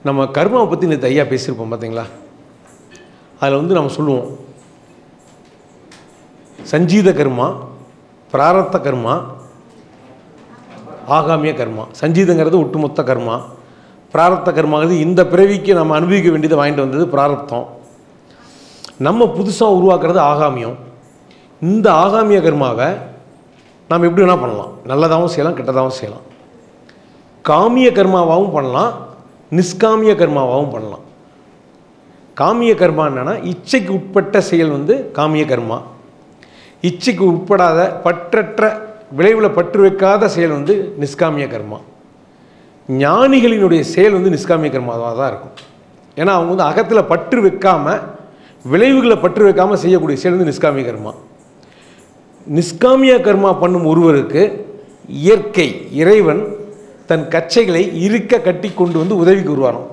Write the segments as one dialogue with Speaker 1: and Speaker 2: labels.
Speaker 1: நம்ம கர்மாவை பற்றி நேற்று ஐயா பேசியிருப்போம் பார்த்தீங்களா? அதில் வந்து நம்ம சொல்லுவோம், சஞ்சீத கர்மா, பிராரத்த கர்மா, ஆகாமிய கர்மா. சஞ்சீதங்கிறது ஒட்டுமொத்த கர்மா, பிராரத்த கர்மாங்கிறது இந்த பிறவிக்கு நம்ம அனுபவிக்க வேண்டியதை வாங்கிட்டு வந்தது பிராரத்தம். நம்ம புதுசாக உருவாக்குறது ஆகாமியம். இந்த ஆகாமிய கர்மாவை நாம் எப்படி வேணால் பண்ணலாம், நல்லதாகவும் செய்யலாம், கெட்டதாகவும் செய்யலாம். காமிய கர்மாவாகவும் பண்ணலாம், நிஷ்காமிய கர்மாவாகவும் பண்ணலாம். காமிய கர்மா என்னென்னா இச்சைக்கு உட்பட்ட செயல் வந்து காமிய கர்மா. இச்சைக்கு உட்படாத பற்றற்ற விளைவில் பற்று வைக்காத செயல் வந்து நிஷ்காமிய கர்மா. ஞானிகளினுடைய செயல் வந்து நிஷ்காமிய கர்மாவாக தான் இருக்கும். ஏன்னா அவங்க வந்து அகத்தில் பற்று வைக்காமல் விளைவுகளை பற்று வைக்காமல் செய்யக்கூடிய செயல் வந்து நிஷ்காமிய கர்மா. நிஷ்காமிய கர்மா பண்ணும் ஒருவருக்கு இயற்கை இறைவன் தன் கச்சைகளை இருக்க கட்டி கொண்டு வந்து உதவிக்கு வருவாராம்.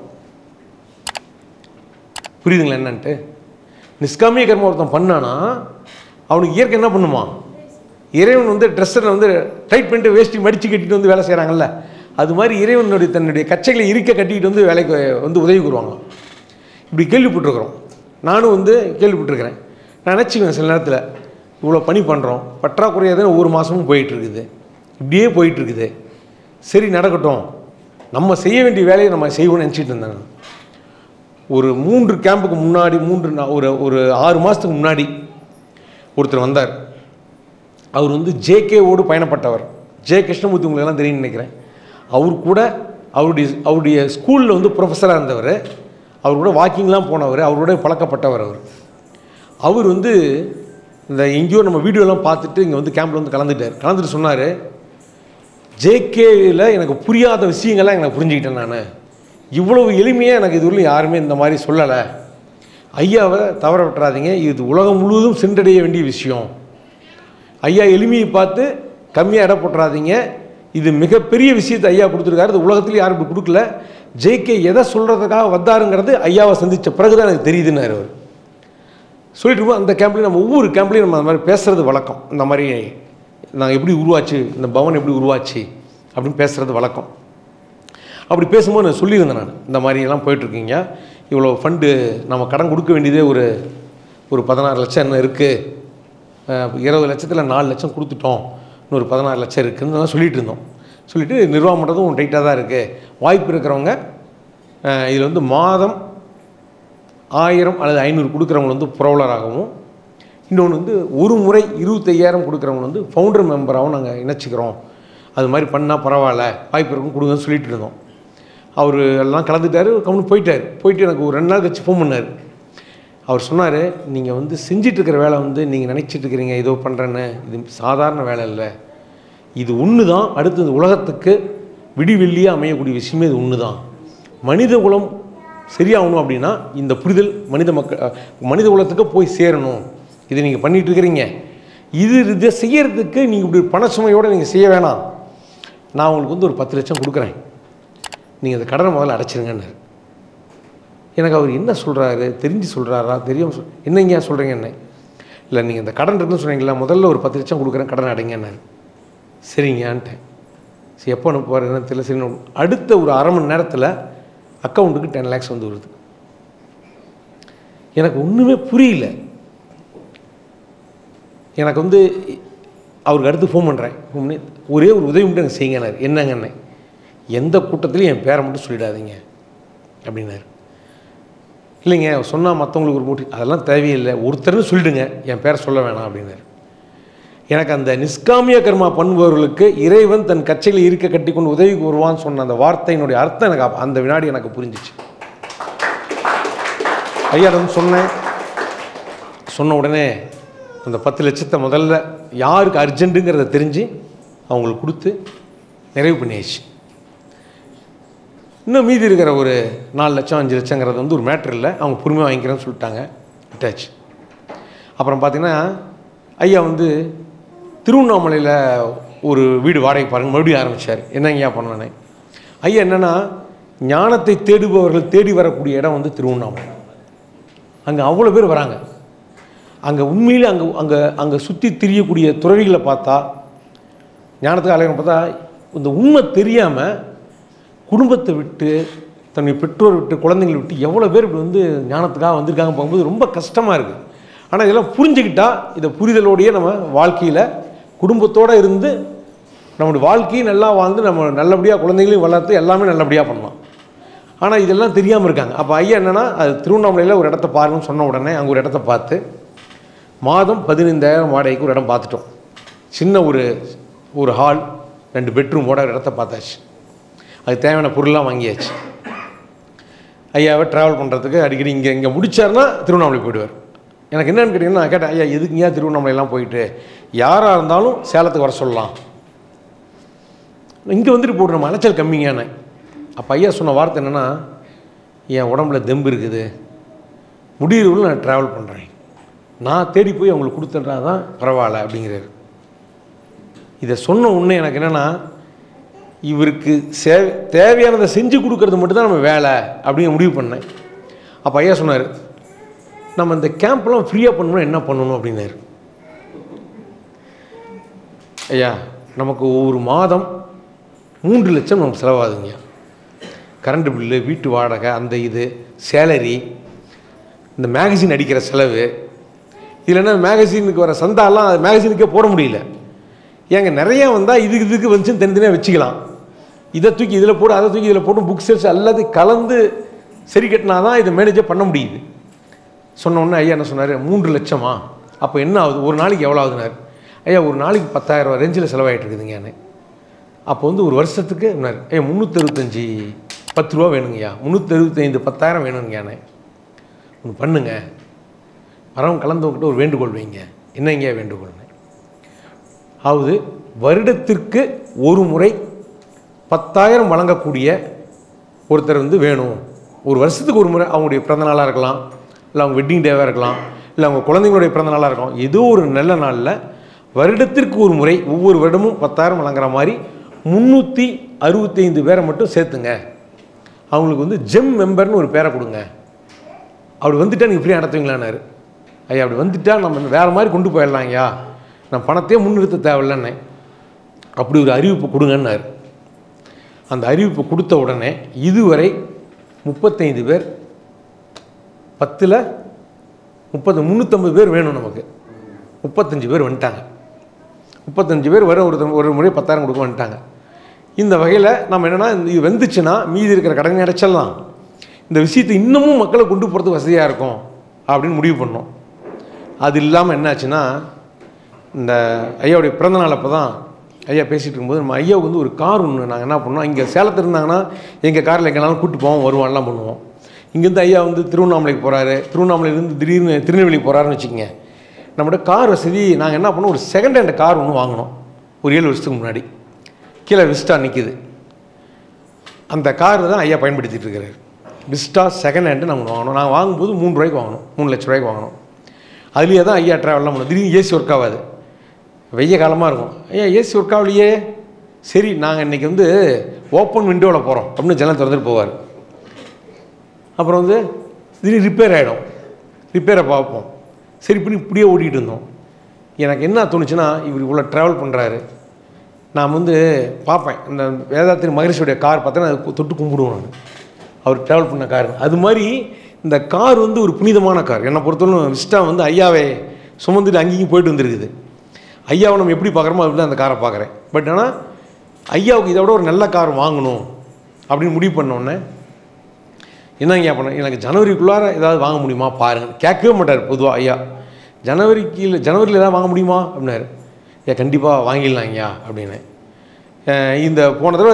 Speaker 1: புரியுதுங்களா என்னன்ட்டு? நிஷ்காமிய கர்மா ஒருத்தன் பண்ணானா அவனுக்கு இயற்கை என்ன பண்ணுமா? இறைவன் வந்து ட்ரெஸ்ஸில் வந்து டைட் பண்ணிட்டு வேஷ்டி மடித்து கட்டிட்டு வந்து வேலை செய்கிறாங்கல்ல, அது மாதிரி இறைவனுடைய தன்னுடைய கச்சைகளை இருக்க கட்டிக்கிட்டு வந்து வேலைக்கு வந்து உதவி வருவாங்களாம். இப்படி கேள்விப்பட்டிருக்கிறோம். நானும் வந்து கேள்விப்பட்டிருக்கிறேன். நான் நினச்சிக்குவேன் சில நேரத்தில், இவ்வளோ பணி பண்ணுறோம், பற்றாக்குறையாக தான் ஒவ்வொரு மாதமும் போயிட்டுருக்குது, இப்படியே போயிட்டுருக்குது, சரி நடக்கட்டும், நம்ம செய்ய வேண்டிய வேலையை நம்ம செய்வோம்னு நினச்சிட்டு இருந்தேன். ஒரு 3 கேம்புக்கு முன்னாடி ஒரு 6 மாதத்துக்கு முன்னாடி ஒருத்தர் வந்தார். அவர் வந்து ஜேகேவோடு பயணப்பட்டவர். ஜே கிருஷ்ணமூர்த்தி உங்களுக்கெல்லாம் தெரியும்னு நினைக்கிறேன். அவர் கூட அவருடைய ஸ்கூலில் வந்து ப்ரொஃபஸராக இருந்தவர். அவர் கூட வாக்கிங்லாம் போனவர், அவரோட பழக்கப்பட்டவர். அவர் வந்து இந்த எங்கேயோ நம்ம வீடியோலாம் பார்த்துட்டு இங்கே வந்து கேம்பில் வந்து கலந்துட்டு சொன்னார், ஜேகேவில் எனக்கு புரியாத விஷயங்கள்லாம் எனக்கு புரிஞ்சுக்கிட்டேன். நான் இவ்வளவு எளிமையாக எனக்கு இதுவரை யாருமே இந்த மாதிரி சொல்லலை. ஐயாவை தவற விட்டுறாதீங்க, இது உலகம் முழுவதும் சென்றடைய வேண்டிய விஷயம். ஐயா எளிமையை பார்த்து கம்மியாக இடம் போட்டுறாதீங்க, இது மிகப்பெரிய விஷயத்தை ஐயா கொடுத்துருக்காரு, இது உலகத்துலேயும் யாரும் இப்படி கொடுக்கல. ஜேகே எதை சொல்கிறதுக்காக வந்தாருங்கிறது ஐயாவை சந்தித்த பிறகு தான் எனக்கு தெரியுதுன்னாரு அவர். சொல்லிட்டு அந்த கேம்ப்லேயும் நம்ம ஒவ்வொரு கேம்ப்லேயும் நம்ம அந்த மாதிரி பேசுகிறது வழக்கம். இந்த மாதிரி நாங்கள் எப்படி உருவாச்சு, இந்த பவன் எப்படி உருவாச்சு அப்படின்னு பேசுகிறது வழக்கம். அப்படி பேசும்போது நான் சொல்லியிருந்தேன், நான் இந்த மாதிரியெல்லாம் போயிட்டுருக்கீங்க, இவ்வளோ ஃபண்டு நம்ம கடன் கொடுக்க வேண்டியதே ஒரு 16 லட்சம் என்ன இருக்குது, 20 லட்சத்தில் 4 லட்சம் கொடுத்துட்டோம், இன்னொரு 16 லட்சம் இருக்குதுன்னு சொல்லிகிட்டு இருந்தோம். சொல்லிவிட்டு நிர்வாகம் பண்ணுறதும் டைட்டாக தான் இருக்குது, வாய்ப்பு இருக்கிறவங்க இதில் வந்து மாதம் 1000 அல்லது 500 கொடுக்குறவங்க வந்து புரவலராகவும், இன்னொன்று வந்து ஒரு முறை 25,000 கொடுக்குறவங்க வந்து ஃபவுண்டர் மெம்பராகவும் நாங்கள் இணைச்சிக்கிறோம், அது மாதிரி பண்ணால் பரவாயில்ல, வாய்ப்பு இருக்கும் கொடுங்கன்னு சொல்லிட்டு இருந்தோம். அவர் எல்லாம் கலந்துட்டார், போயிட்டு எனக்கு ஒரு 2 நாள் கழிச்சு ஃபோன் பண்ணார். அவர் சொன்னார், நீங்கள் வந்து செஞ்சிட்ருக்கிற வேலை வந்து நீங்கள் நினச்சிட்ருக்கிறீங்க ஏதோ பண்ணுறேன்னு, இது சாதாரண வேலை இல்லை, இது ஒன்று தான் அடுத்தது உலகத்துக்கு விடிவெள்ளியாக அமையக்கூடிய விஷயமே இது ஒன்று தான். மனித குலம் சரியாகணும் அப்படின்னா இந்த புரிதல் மனித குலத்துக்கு போய் சேரணும். இதை நீங்கள் பண்ணிகிட்ருக்கிறீங்க, இதை செய்யறதுக்கு நீங்கள் இப்படி பணச்சுமையோடு நீங்கள் செய்ய வேணாம், நான் உங்களுக்கு வந்து ஒரு 10 லட்சம் கொடுக்குறேன், நீங்கள் அந்த கடனை முதல்ல அடைச்சிருங்கன்னாரு. எனக்கு அவர் என்ன சொல்கிறாரு, தெரிஞ்சு சொல்கிறாரா தெரியாமல் என்னங்க சொல்கிறீங்க என்ன? இல்லை நீங்கள் இந்த கடன் இருக்குன்னு சொன்னீங்களா, முதல்ல ஒரு 10 லட்சம் கொடுக்குறேன், கடன் அடைங்கன்னாரு. சரிங்கன்ட்டேன். சரி எப்போ அனுப்புவார் என்ன தெரியல. சரி அடுத்த ஒரு அரை மணி நேரத்தில் அக்கௌண்ட்டுக்கு 10 lakhs வந்து வருது. எனக்கு ஒன்றுமே புரியல. எனக்கு வந்து அவருக்கு அடுத்து ஃபோன் பண்ணுறேன், ஃபோன் பண்ணி ஒரே ஒரு உதவி மட்டும் எனக்கு செய்யுங்கன்னாரு. என்னங்கண்ணே? எந்த கூட்டத்துலையும் என் பேரை மட்டும் சொல்லிடாதீங்க அப்படின்னாரு. இல்லைங்க சொன்னால் மற்றவங்களுக்கு ஒரு போட்டி, அதெல்லாம் தேவையில்லை, ஒருத்தர்னு சொல்லிடுங்க, என் பேரை சொல்ல வேணாம் அப்படின்னாரு. எனக்கு அந்த நிஷ்காமிய கர்மா பண்ணுபவர்களுக்கு இறைவன் தன் கச்சையில் இருக்க கட்டி கொண்டு உதவிக்கு வருவான்னு சொன்ன அந்த வார்த்தையினுடைய அர்த்தம் எனக்கு அந்த வினாடி எனக்கு புரிஞ்சிச்சு. ஐயா வந்து சொன்ன உடனே அந்த 10 லட்சத்தை முதல்ல யாருக்கு அர்ஜென்ட்டுங்கிறத தெரிஞ்சு அவங்களுக்கு கொடுத்து நிறைவு பண்ணியாச்சு. இன்னும் மீதி இருக்கிற ஒரு 4 லட்சம் 5 லட்சங்கிறது வந்து ஒரு மேட்ரு இல்லை, அவங்க பொறுமையாக வாங்கிக்கிறேன்னு சொல்லிட்டாங்க, விட்டாச்சு. அப்புறம் பார்த்திங்கன்னா ஐயா வந்து திருவண்ணாமலையில் ஒரு வீடு வாடகை பாருங்கள் மறுபடியும் ஆரம்பித்தார். என்னங்கய்யா பண்ணானே? ஐயா என்னென்னா, ஞானத்தை தேடுபவர்கள் தேடி வரக்கூடிய இடம் வந்து திருவண்ணாமலை. அங்கே அவ்வளோ பேர் வராங்க. அங்கே உண்மையிலே அங்கே சுற்றி திரியக்கூடிய துறவிகளை பார்த்தா, ஞானத்துக்கு அலைகளை பார்த்தா, இந்த உண்மை தெரியாமல் குடும்பத்தை விட்டு தன்னுடைய பெற்றோர் விட்டு குழந்தைங்களை விட்டு எவ்வளோ பேர் இப்படி வந்து ஞானத்துக்காக வந்திருக்காங்க பார்க்கும்போது ரொம்ப கஷ்டமாக இருக்குது. ஆனால் இதெல்லாம் புரிஞ்சுக்கிட்டால் இதை புரிதலோடையே நம்ம வாழ்க்கையில் குடும்பத்தோடு இருந்து நம்மளுடைய வாழ்க்கையும் நல்லா வாழ்ந்து நம்ம நல்லபடியாக குழந்தைகளையும் வளர்த்து எல்லாமே நல்லபடியாக பண்ணலாம். ஆனால் இதெல்லாம் தெரியாமல் இருக்காங்க. அப்போ ஐயா என்னென்னா, அது திருவண்ணாமலையில் ஒரு இடத்த பாருங்கன்னு சொன்ன உடனே அங்கே ஒரு இடத்த பார்த்து மாதம் 15,000 வாடகைக்கு ஒரு இடம் பார்த்துட்டோம். சின்ன ஒரு ஹால் 2 பெட்ரூமோட ஒரு இடத்த பார்த்தாச்சு. அதுக்கு தேவையான பொருள்லாம் வாங்கியாச்சு. ஐயாவை ட்ராவல் பண்ணுறதுக்கு அடிக்கடி இங்கே முடிச்சார்னா திருவண்ணாமலை போயிடுவார். எனக்கு என்னென்னு கேட்டிங்கன்னா, நான் கேட்டேன், ஐயா எதுக்குங்க திருவண்ணாமலையெல்லாம் போயிட்டு, யாராக இருந்தாலும் சேலத்துக்கு வர சொல்லலாம், இங்கே வந்துட்டு போட்டு நம்ம அலைச்சல் கம்மிங்கானே. அப்போ ஐயா சொன்ன வார்த்தை என்னென்னா, என் உடம்புல தெம்பு இருக்குது, முடிவுகள் நான் ட்ராவல் பண்ணுறேன், நான் தேடி போய் அவங்களுக்கு கொடுத்துட்றா தான் பரவாயில்ல அப்படிங்கிறாரு. இதை சொன்ன உடனே எனக்கு என்னென்னா, இவருக்கு தேவையானதை செஞ்சு கொடுக்கறது மட்டும்தான் நம்ம வேலை அப்படிங்கிற முடிவு பண்ணேன். அப்போ ஐயா சொன்னார், நம்ம இந்த கேம்ப்லாம் ஃப்ரீயாக பண்ணணும், என்ன பண்ணணும் அப்படின்னாரு. ஐயா நமக்கு ஒவ்வொரு மாதம் 3 லட்சம் நமக்கு செலவாகுதுங்க. கரண்ட் பில்லு, வீட்டு வாடகை, அந்த இது சேலரி, இந்த மேகசின் அடிக்கிற செலவு, இல்லைன்னா மேகசினுக்கு வர சந்தாலாம் அது மேகசினுக்கே போட முடியல. ஏங்க நிறையா வந்தால் இதுக்கு வந்துச்சுன்னு தனித்தனியாக வச்சுக்கலாம். இதை தூக்கி இதில் போட்டு, அதை தூக்கி இதில் போட்டு, புக் சேல்ஸ் எல்லாத்தையும் கலந்து சரி கட்டினா தான் இதை மேனேஜே பண்ண முடியுது. சொன்ன உடனே ஐயா என்ன சொன்னார், 3 லட்சமா, அப்போ என்ன ஆகுது, ஒரு நாளைக்கு எவ்வளோ ஆகுதுனார். ஐயா ஒரு நாளைக்கு 10,000 ரேஞ்சில் செலவாகிட்டு இருக்குதுங்க. அப்போ வந்து ஒரு வருஷத்துக்கு ஐயா 365 10 ரூபா வேணுங்கய்யா, 365 10,000 வேணுங்கயானே. ஒன்று பண்ணுங்க, வரவங்க கலந்தவங்கிட்ட ஒரு வேண்டுகோள் வைங்க. என்னங்கய்யா வேண்டுகோள்னு, அதாவது வருடத்திற்கு ஒரு முறை 10,000 வழங்கக்கூடிய ஒருத்தர் வந்து வேணும். ஒரு வருஷத்துக்கு ஒரு முறை, அவங்களுடைய பிறந்த நாளாக இருக்கலாம், இல்லை அவங்க வெட்டிங் டேவாக இருக்கலாம், இல்லை அவங்க குழந்தைங்களுடைய பிறந்த நாளாக இருக்கலாம், ஏதோ ஒரு நல்ல நாளில் வருடத்திற்கு ஒரு முறை ஒவ்வொரு வருடமும் 10,000 வழங்குற மாதிரி 365 பேரை மட்டும் சேர்த்துங்க. அவங்களுக்கு வந்து ஜெம் மெம்பர்னு ஒரு பேரை கொடுங்க. அப்படி வந்துட்டால் நீங்கள் ஃப்ரீயாக நடத்துவீங்களான்னாரு. ஐயா அப்படி வந்துட்டால் நம்ம வேறு மாதிரி கொண்டு போயிடலாம் ஐயா, நான் பணத்தையே முன்னிறுத்த தேவையில்லைன்னு. அப்படி ஒரு அறிவிப்பு கொடுங்கன்னாரு. அந்த அறிவிப்பு கொடுத்த உடனே இதுவரை 35 பேர், 10ல் 350 பேர் வேணும் நமக்கு, 35 பேர் வந்துட்டாங்க. 35 பேர் வர ஒரு முறை 10,000 கொடுக்க வந்துட்டாங்க. இந்த வகையில் நம்ம என்னென்னா, இது வந்துச்சுன்னா மீதி இருக்கிற கடனை அடைச்சிடலாம், இந்த விஷயத்தை இன்னமும் மக்களை கொண்டு போகிறதுக்கு வசதியாக இருக்கும் அப்படின்னு முடிவு பண்ணோம். அது இல்லாமல் என்னாச்சுன்னா, இந்த ஐயாவுடைய பிறந்தநாள் அப்போ தான் ஐயா பேசிகிட்டு இருக்கும்போது நம்ம ஐயாவுக்கு வந்து ஒரு கார் ஒன்று நாங்கள் என்ன பண்ணோம், இங்கே சேலத்தில் இருந்தாங்கன்னா எங்கள் காரில் எங்கேனாலும் கூப்பிட்டு போவோம், வருவான்லாம் பண்ணுவோம். இங்கேருந்து ஐயா வந்து திருவண்ணாமலைக்கு போகிறாரு, திருவண்ணாமலையிலேருந்து திடீர்னு திருநெல்வேலி போகிறாருன்னு வச்சுக்கோங்க, நம்மளோட கார் வசதி நாங்கள் என்ன பண்ணோம், ஒரு செகண்ட் ஹேண்ட் கார் ஒன்று வாங்கினோம். ஒரு 7 வருஷத்துக்கு முன்னாடி கீழே விஸ்டா நிற்கிது. அந்த கார் தான் ஐயா பயன்படுத்திகிட்டு இருக்கிறார். விஸ்டா செகண்ட் ஹேண்டு நாங்கள் வாங்கினோம். நாங்கள் வாங்கும்போது 3 ரூபாய்க்கு வாங்கினோம், 3 லட்ச ரூபாய்க்கு வாங்கினோம். அதுலேயே தான் ஐயா ட்ராவல்லாம் பண்ணோம். திடீர்னு ஏசி ஒர்க் ஆகாது, வெய்ய காலமாக இருக்கும். ஐயா ஏசி ஒர்க் ஆகலையே, சரி நாங்கள் இன்றைக்கி வந்து ஓப்பன் விண்டோவில் போகிறோம் அப்படின்னு ஜன்னல் திறந்துட்டு போவார். அப்புறம் வந்து திடீர்னு ரிப்பேர் ஆகிடும், ரிப்பேரை பார்ப்போம், சரி பண்ணி இப்படியே ஓட்டிகிட்டு இருந்தோம். எனக்கு என்ன தோணுச்சுன்னா, இவர் இவ்வளோ ட்ராவல் பண்ணுறாரு, நான் வந்து பார்ப்பேன், இந்த வேதாத்திரி மகரிஷியோடைய கார் பார்த்தேன்னா அதை தொட்டு கும்பிடுவோம் நான், அவர் ட்ராவல் பண்ண கார். அது மாதிரி இந்த கார் வந்து ஒரு புனிதமான கார். என்னை பொறுத்தவரைக்கும் விஸ்டா வந்து ஐயாவை சுமந்துட்டு அங்கேயும் போயிட்டு வந்துருக்குது. ஐயாவை நம்ம எப்படி பார்க்குறோமோ அப்படி தான் அந்த காரை பார்க்குறேன். பட் ஆனால் ஐயாவுக்கு இதை விட ஒரு நல்ல கார் வாங்கணும் அப்படின்னு முடிவு பண்ணோன்னே என்னங்க பண்ண, எனக்கு ஜனவரிக்குள்ளார ஏதாவது வாங்க முடியுமா பாருங்கள். கேட்கவே மாட்டார் பொதுவாக ஐயா, ஜனவரியில் ஏதாவது வாங்க முடியுமா அப்படின்னாரு. ஏன் கண்டிப்பாக வாங்கிடலாம் ஐயா அப்படின்னு. இந்த போன தடவை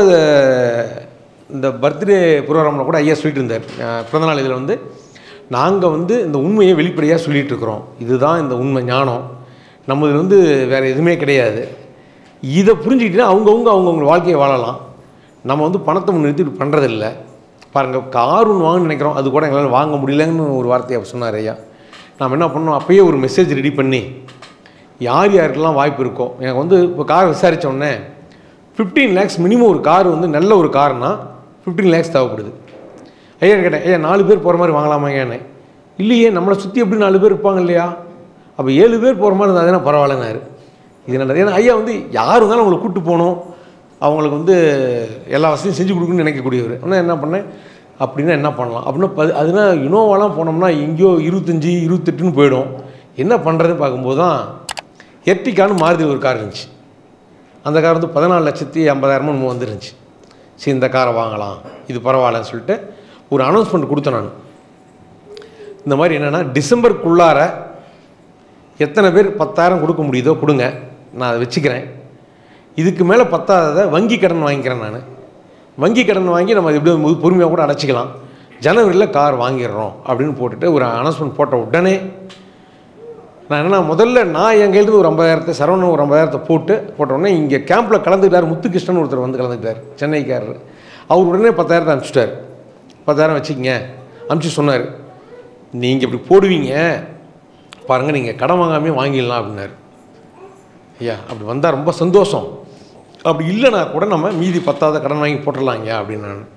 Speaker 1: இந்த பர்த்டே ப்ரோக்ராமில் கூட ஐயா சொல்லிட்டு இருந்தார், பிறந்தநாள் இதில் வந்து நாங்கள் வந்து இந்த உண்மையை வெளிப்படையாக சொல்லிகிட்டு இருக்கிறோம், இதுதான் இந்த உண்மை ஞானம், நம்ம இதில் வந்து வேறு எதுவுமே கிடையாது, இதை புரிஞ்சுக்கிட்டீங்கன்னா அவங்கவுங்க வாழ்க்கையை வாழலாம், நம்ம வந்து பணத்தை முன்னிறுத்தி பண்ணுறதில்லை. பாருங்கள், கார் ஒன்று வாங்கணும்னு நினைக்கிறோம், அது கூட எங்களால் வாங்க முடியலன்னு ஒரு வார்த்தையை சொன்னார் ஐயா. நாம் என்ன பண்ணோம், அப்போயே ஒரு மெசேஜ் ரெடி பண்ணி யார் யாருக்கெல்லாம் வாய்ப்பு இருக்கோ, எனக்கு வந்து இப்போ கார் விசாரித்தோடனே 15 lakhs மினிமம் ஒரு கார் வந்து நல்ல ஒரு கார்னால் 15 lakhs தேவைப்படுது. ஐயா கேட்டேன், ஐயா 4 பேர் போகிற மாதிரி வாங்கலாமா ஐயானே. இல்லையே, நம்மளை சுற்றி எப்படி 4 பேர் இருப்பாங்க இல்லையா, அப்போ 7 பேர் போகிற மாதிரி இருந்தால் தானே பரவாயில்லனாரு. இது நல்லது. ஏன்னா ஐயா வந்து யார் இருந்தாலும் அவங்களை கூப்பிட்டு போகணும், அவங்களுக்கு வந்து எல்லா வசதியும் செஞ்சு கொடுக்கணும்னு நினைக்கக்கூடியவர். ஆனால் என்ன பண்ணேன், அப்படின்னா என்ன பண்ணலாம் அப்படின்னா அதுனா இனோவாலாம் போனோம்னா எங்கேயோ 25 28ன்னு போயிடும். என்ன பண்ணுறதுன்னு பார்க்கும்போது தான் எர்டிகான்னு மாருதி ஒரு கார் இருந்துச்சு. அந்த கார் வந்து 14,50,000 வந்துருந்துச்சு. சரி இந்த காரை வாங்கலாம், இது பரவாயில்லன்னு சொல்லிட்டு ஒரு அனௌன்ஸ்மெண்ட் கொடுத்தேன் நான். இந்த மாதிரி என்னென்னா டிசம்பருக்குள்ளார எத்தனை பேர் 10,000 கொடுக்க முடியுதோ கொடுங்க, நான் அதை வச்சுக்கிறேன். இதுக்கு மேலே பத்தாததை வங்கி கடன் வாங்கிக்கிறேன். நான் வங்கி கடன் வாங்கி நம்ம எப்படி பொறுமையாக கூட அடைச்சிக்கலாம், ஜனவரியில் கார் வாங்கிடுறோம் அப்படின்னு போட்டுட்டு ஒரு அனௌன்ஸ்மெண்ட் போட்ட உடனே நான் என்னென்னா முதல்ல நான் என் கையிலேருந்து ஒரு 50,000 சரவணன் ஒரு 50,000 போட்ட உடனே இங்கே கேம்பில் கலந்துக்கிட்டார். முத்துகிருஷ்ணன் ஒருத்தர் வந்து கலந்துக்கிட்டார், சென்னைக்காரர். அவர் உடனே 10,000 அனுப்பிச்சிட்டார். 10,000 வச்சுக்கிங்க அனுப்பிச்சி சொன்னார், நீங்கள் இப்படி போடுவீங்க பாருங்கள், நீங்கள் கடன் வாங்காமே வாங்கிடலாம் அப்படின்னாரு. ஐயா அப்படி வந்தால் ரொம்ப சந்தோஷம், அப்படி இல்லைனா கூட நம்ம மீதி 10,000 கடன் வாங்கி போட்டுடலாங்க அப்படின்னு நான்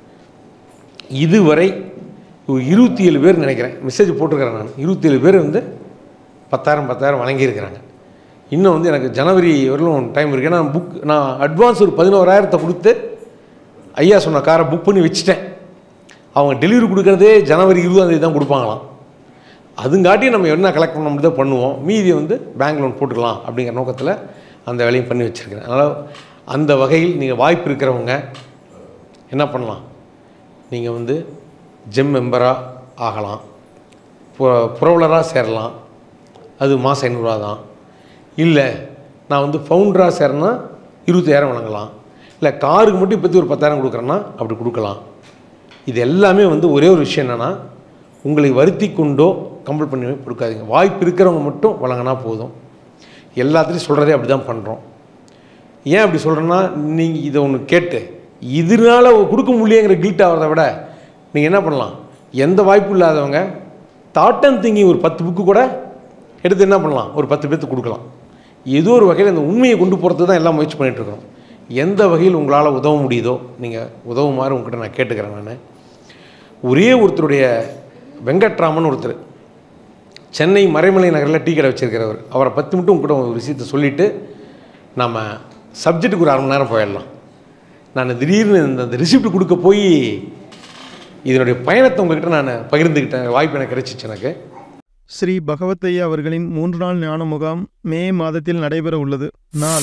Speaker 1: இதுவரை ஒரு 27 பேர் நினைக்கிறேன் மெசேஜ் போட்டிருக்கிறேன். நான் 27 பேர் வந்து 10,000 வழங்கியிருக்கிறாங்க. இன்னும் வந்து எனக்கு ஜனவரி வரலும் டைம் இருக்குது. ஏன்னா நான் அட்வான்ஸ் ஒரு 11,000 கொடுத்து ஐயா சொன்ன காரை புக் பண்ணி வச்சுட்டேன். அவங்க டெலிவரி கொடுக்குறதே ஜனவரி 20ஆம் தேதி தான் கொடுப்பாங்களாம். அதுங்காட்டி நம்ம என்ன கலெக்ட் பண்ண முடியுதோ பண்ணுவோம், மீதியை வந்து பேங்க் லோன் போட்டுக்கலாம் அப்படிங்கிற நோக்கத்தில் அந்த வேலையும் பண்ணி வச்சுருக்கிறேன். அதனால் அந்த வகையில் நீங்கள் வாய்ப்பு இருக்கிறவங்க என்ன பண்ணலாம், நீங்கள் வந்து ஜெம் மெம்பராக ஆகலாம், புரவலராக சேரலாம், அது மாதம் 500 ரூபா தான். இல்லை நான் வந்து ஃபவுண்டராக சேரனா 20,000 வழங்கலாம். இல்லை காருக்கு மட்டும் இப்போத்தி ஒரு 10,000 கொடுக்குறேன்னா அப்படி கொடுக்கலாம். இது எல்லாமே வந்து ஒரே ஒரு விஷயம் என்னென்னா, உங்களை வருத்தி கொண்டோ கம்பல் பண்ணி கொடுக்காதீங்க. வாய்ப்பு இருக்கிறவங்க மட்டும் வழங்கினா போதும். எல்லாத்துலேயும் சொல்கிறதே அப்படி தான் பண்ணுறோம். ஏன் அப்படி சொல்கிறேன்னா, நீங்கள் இதை ஒன்று கேட்டு இதனால் கொடுக்க முடியலைங்கிற கில்ட் ஆகிறத விட நீங்கள் என்ன பண்ணலாம், எந்த வாய்ப்பும் இல்லாதவங்க தாட் அண்ட் திங்கிங் ஒரு 10 புக்கு கூட எடுத்து என்ன பண்ணலாம், ஒரு 10 பேர்த்துக்கு கொடுக்கலாம். ஏதோ ஒரு வகையில் அந்த உண்மையை கொண்டு போகிறது தான் எல்லாம் முயற்சி பண்ணிகிட்ருக்கோம். எந்த வகையில் உங்களால் உதவ முடியுதோ நீங்கள் உதவுமாறு உங்கள்கிட்ட நான் கேட்டுக்கிறேன். நான் ஒரே ஒருத்தருடைய வெங்கட்ராமன் ஒருத்தர் சென்னை மறைமலை நகரில் டீ கடை வச்சுருக்கிறவர், அவரை பற்றி மட்டும் உங்கள்கிட்ட ஒரு விஷயத்தை சொல்லிவிட்டு நம்ம சப்ஜெக்ட்டுக்கு ஒரு 1/2 மணி நேரம் போயிடலாம். நான் திடீர்னு இந்த ரிசிப்ட் கொடுக்க போய் இதனுடைய பயணத்தை உங்கள்கிட்ட நான் பகிர்ந்துக்கிட்டேன். வாய்ப்பு எனக்கு கிடைச்சிச்சு. எனக்கு
Speaker 2: ஸ்ரீ பகவத்தையா அவர்களின் 3 நாள் ஞான முகாம் மே மாதத்தில் நடைபெற உள்ளது. நாள்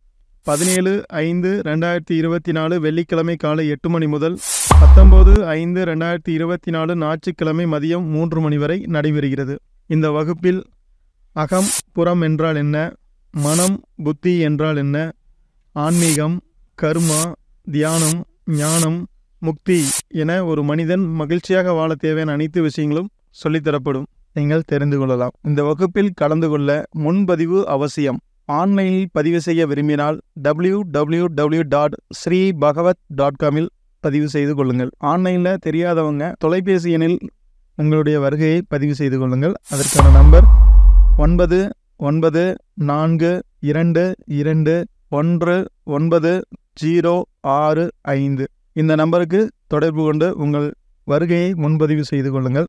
Speaker 2: 17/5/2024 வெள்ளிக்கிழமை காலை 8 மணி முதல் 19/5/2024 ஞாயிற்றுக்கிழமை மதியம் 3 மணி வரை நடைபெறுகிறது. இந்த வகுப்பில் அகம் புறம் என்றால் என்ன, மனம் புத்தி என்றால் என்ன, ஆன்மீகம், கர்மா, தியானம், ஞானம், முக்தி என ஒரு மனிதன் மகிழ்ச்சியாக வாழ தேவையான அனைத்து விஷயங்களும் சொல்லித்தரப்படும். நீங்கள் தெரிந்து கொள்ளலாம். இந்த வகுப்பில் கலந்து கொள்ள முன்பதிவு அவசியம். ஆன்லைனில் பதிவு செய்ய விரும்பினால் www.sreebhagavat.com பதிவு செய்து கொள்ளுங்கள். ஆன்லைனில் தெரியாதவங்க தொலைபேசி எண்ணில் உங்களுடைய வருகையை பதிவு செய்து கொள்ளுங்கள். அதற்கான நம்பர் 9942219065. இந்த நம்பருக்கு தொடர்பு கொண்டு உங்கள் வருகையை முன்பதிவு செய்து கொள்ளுங்கள்.